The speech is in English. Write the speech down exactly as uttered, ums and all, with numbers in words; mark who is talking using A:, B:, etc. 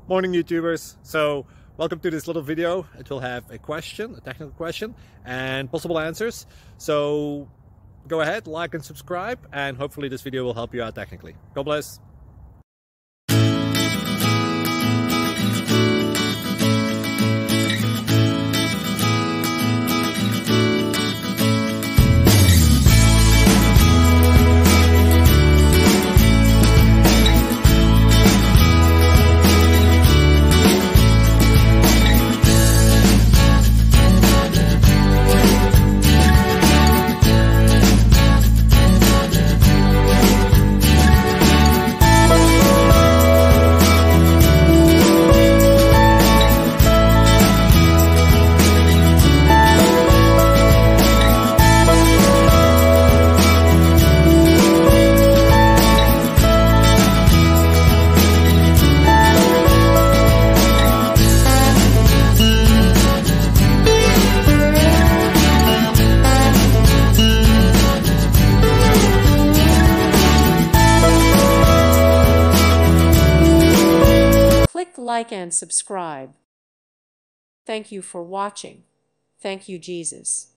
A: Morning YouTubers. So welcome to this little video. It will have a question, a technical question, and possible answers. So go ahead, like and subscribe, and hopefully this video will help you out technically. God bless.
B: Click like and subscribe. Thank you for watching. Thank you, Jesus.